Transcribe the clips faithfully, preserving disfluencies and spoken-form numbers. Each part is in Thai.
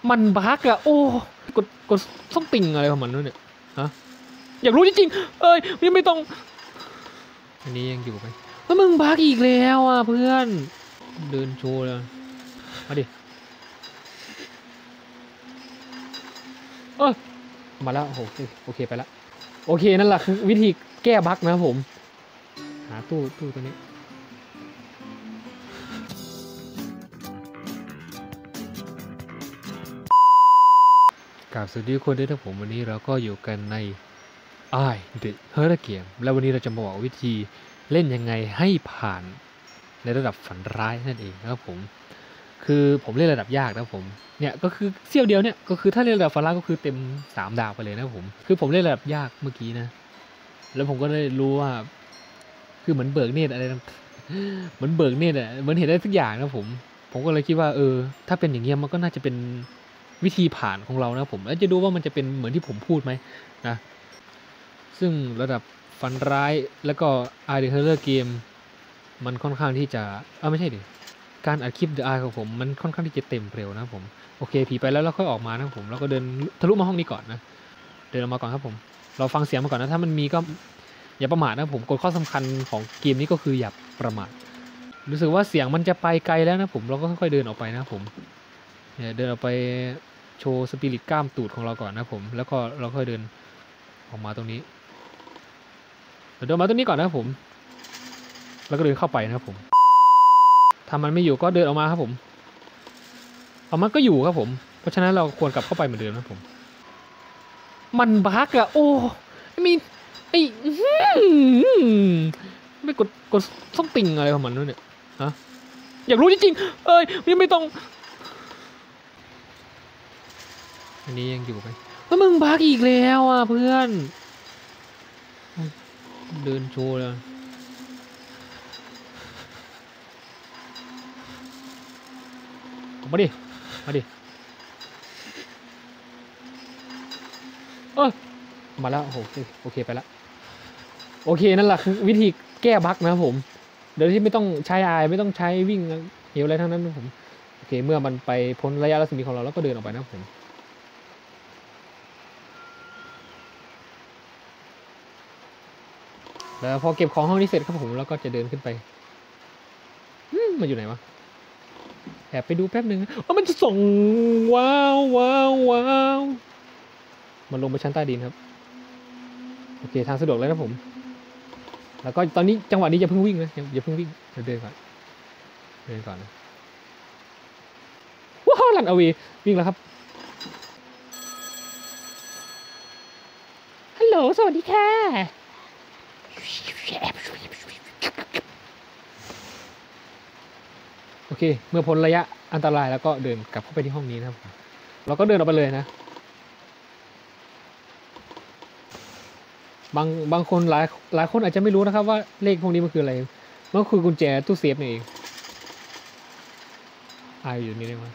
มันบั๊กอะโอ้กดกดต้องติ่งอะไรของมันด้วยเนี่ยฮะอยากรู้จริงๆเอ้ยยังไม่ต้องอันนี้ยังอยู่ไหมแล้วมึงบั๊กอีกแล้วอ่ะเพื่อนเดินโชว์เลยมาดิเออมาแล้วโอเคโอเคไปแล้วโอเคนั่นแหละคือวิธีแก้บั๊กนะผมหาตู้ตู้ตัวนี้กราบสวัสดีทุกคนด้วยนะผมวันนี้เราก็อยู่กันในไอเดอะเฮอร์เกมแล้ววันนี้เราจะมาบอกวิธีเล่นยังไงให้ผ่านในระดับฝันร้ายนั่นเองนะครับผมคือผมเล่นระดับยากนะผมเนี่ยก็คือเสี้ยวเดียวเนี่ยก็คือถ้าเล่นระดับฝันร้ายก็คือเต็มสามดาวไปเลยนะผมคือผมเล่นระดับยากเมื่อกี้นะแล้วผมก็ได้รู้ว่าคือเหมือนเบิกเนตรอะไรนะเหมือนเบิกเนตรอะเหมือนเห็นได้ทุกอย่างนะผมผมก็เลยคิดว่าเออถ้าเป็นอย่างเงี้ยมันก็น่าจะเป็นวิธีผ่านของเรานะผมแล้วจะดูว่ามันจะเป็นเหมือนที่ผมพูดไหมนะซึ่งระดับฝันร้ายแล้วก็ไอเดอะเฮอร์เกมมันค่อนข้างที่จะเออไม่ใช่ดิการอัดคลิป The Eye ของผมมันค่อนข้างที่จะเต็มเร็วนะผมโอเคผีไปแล้วเราค่อยออกมานะผมแล้วก็เดินทะลุมาห้องนี้ก่อนนะเดินออกมาก่อนครับผมเราฟังเสียงมาก่อนนะถ้ามันมีก็อย่าประมาทนะผมกฎข้อสำคัญของเกมนี้ก็คืออย่าประมาทรู้สึกว่าเสียงมันจะไปไกลแล้วนะผมเราก็ค่อยๆเดินออกไปนะผมเนี่ยเดินออกไปโชว์สปิริตกล้ามตูดของเราก่อนนะผมแล้วก็เราค่อยเดินออกมาตรงนี้เดินมาตรงนี้ก่อนนะผมแล้วก็เดินเข้าไปนะครับผมถ้ามันไม่อยู่ก็เดินออกมาครับผมเอามันก็อยู่ครับผมเพราะฉะนั้นเราควรกลับเข้าไปเหมือนเดิมนะผมมันบั๊กอะโอ้ไม่มีไอ้ไม่กดกดต้องติ่งอะไรของมันด้วยเนี่ยฮะอยากรู้จริงๆเอ้ยยังไม่ต้องอันนี้ยังอยู่ไหมแล้วมึงบั๊กอีกแล้วอ่ะเพื่อนเดินโชว์เลยมาดิมาดิเออมาแล้วโอเคโอเคไปแล้วโอเคนั่นแหละคือวิธีแก้บั๊กนะผมโดยที่ไม่ต้องใช้ไอไม่ต้องใช้วิ่งเหวอะไรทั้งนั้นนะผมโอเคเมื่อมันไปพ้นระยะรัศมีของเราแล้วก็เดินออกไปนะผมแล้วพอเก็บของห้องนี้เสร็จครับผมแล้วก็จะเดินขึ้นไปมันอยู่ไหนวะแอบไปดูแป๊บนึงว่ามันจะส่งว้าวว้าวว้าวมันลงไปชั้นใต้ดินครับโอเคทางสะดวกแล้วนะผมแล้วก็ตอนนี้จังหวะนี้อย่าเพิ่งวิ่งนะอย่าเพิ่งวิ่งเดินก่อนเดินก่อนนะว้าวลันเอาวีวิ่งแล้วครับฮัลโหลสวัสดีค่ะโอเคเมื่อพ้นระยะอันตรายแล้วก็เดินกลับเข้าไปที่ห้องนี้นะครับเราก็เดินออกไปเลยนะบางบางคนหลายหลายคนอาจจะไม่รู้นะครับว่าเลขพวกนี้มันคืออะไรมันคือกุญแจตู้เซฟนี่เองอายอยู่นี่ได้ไหม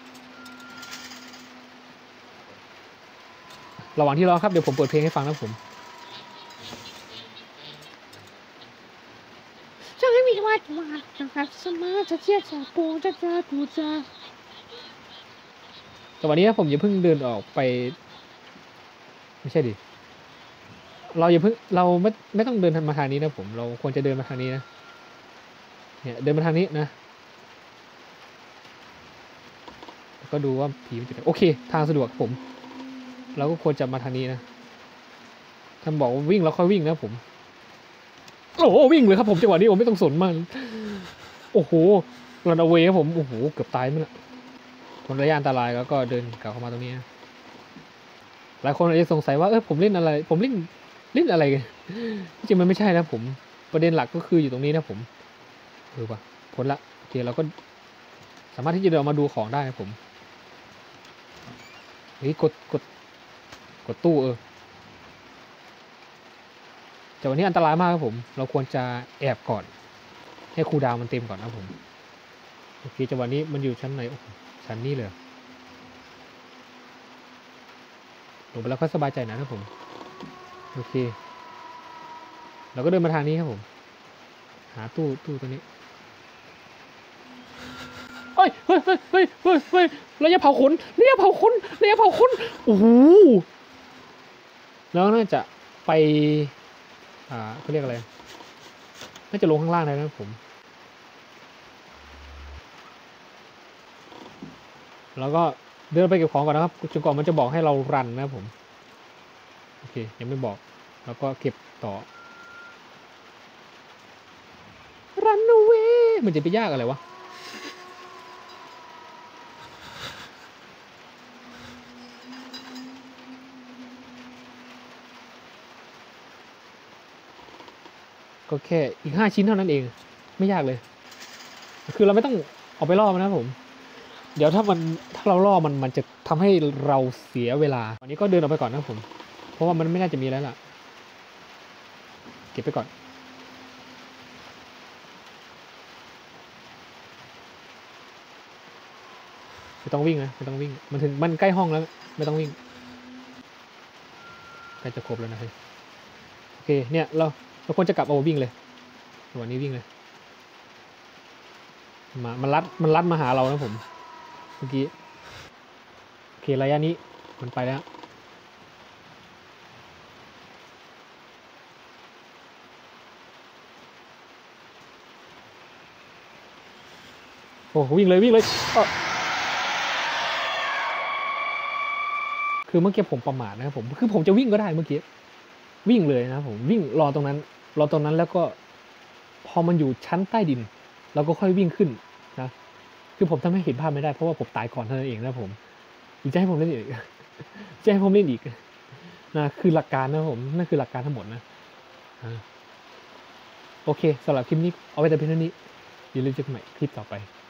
ระหว่างที่รอครับเดี๋ยวผมเปิดเพลงให้ฟังนะผมจะให้มีว่ามาจะแบบสมาจะเชี่ยจะปูจะจะปูจะแต่วันนี้ผมอย่าเพิ่งเดินออกไปไม่ใช่ดิเราอย่าเพิ่งเราไม่ไม่ต้องเดินมาทางนี้นะผมเราควรจะเดินมาทางนี้นะเนี่ยเดินมาทางนี้นะก็ดูว่าผีมันจะโอเคทางสะดวกผมเราก็ควรจะมาทางนี้นะท่านบอกว่าวิ่งแล้วค่อยวิ่งนะผมโอ้โหวิ่งเลยครับผมจังหวะนี้ผมไม่ต้องสนมากโอ้โหรันเอาเวครับผมโอ้โหเกือบตายมั้งละคนระยะอันตรายแล้วก็เดินกลับเข้ามาตรงนี้นะหลายคนอาจจะสงสัยว่าเออผมเล่นอะไรผมเล่นเล่นอะไรกันจริงมันไม่ใช่นะผมประเด็นหลักก็คืออยู่ตรงนี้นะผมเออป่ะพ้นละโอเคเราก็สามารถที่จะเดินมาดูของได้นะผมเฮ้ยกดกดกดตู้เออแต่วันนี้อันตรายมากครับผมเราควรจะแอบก่อนให้คูลดาวน์มันเต็มก่อนนะผมโอเคจังหวะนี้มันอยู่ชั้นไหนชั้นนี้เลยลงไปแล้วก็สบายใจนะครับผมโอเคเราก็เดินมาทางนี้ครับผมหาตู้ตู้ตัวนี้เฮ้ยเฮ้ยเฮ้ยเฮ้ยเฮ้ยเฮ้ยระยะเผาขนระยะเผาขนระยะเผาขนโอ้โหแล้วน่าจะไปอ่าเขาเรียกอะไรน่าจะลงข้างล่างเลยนะผมแล้วก็เดินไปเก็บของก่อนนะครับจนกว่ามันจะบอกให้เรารันนะผมโอเคยังไม่บอกแล้วก็เก็บต่อ run away มันจะไปยากอะไรวะก็แค่อีกห้าชิ้นเท่านั้นเองไม่ยากเลยคือเราไม่ต้องออกไปล่อมันนะผมเดี๋ยวถ้ามันถ้าเราล่อมันมันจะทำให้เราเสียเวลาวันนี้ก็เดินออกไปก่อนนะผมเพราะว่ามันไม่น่าจะมีแล้วล่ะเก็บไปก่อนไม่ต้องวิ่งนะไม่ต้องวิ่งมันถึงมันใกล้ห้องแล้วไม่ต้องวิ่งใกล้จะครบแล้วนะเฮ้ยโอเคเนี่ยเราเราควรจะกลับเอาวิ่งเลยวันนี้วิ่งเลยมามันรัดมันรัดมาหาเรานะผมเมื่อกี้โอเคระยะนี้มันไปแล้วโอ้วิ่งเลยวิ่งเลยคือเมื่อกี้ผมประมาทนะครับผมคือผมจะวิ่งก็ได้เมื่อกี้วิ่งเลยนะผมวิ่งรอตรงนั้นรอตรงนั้นแล้วก็พอมันอยู่ชั้นใต้ดินเราก็ค่อยวิ่งขึ้นนะคือผมทำให้เห็นภาพไม่ได้เพราะว่าผมตายก่อนเท่านั้นเองนะผมอีกจะให้ผมเล่นอีกจะให้ผมเล่นอีกนะคือหลักการนะผมนั่นคือหลักการทั้งหมดนะโอเคสำหรับคลิปนี้เอาไว้แต่เพียงเท่านี้อย่าลืมเจอกันใหม่คลิปต่อไป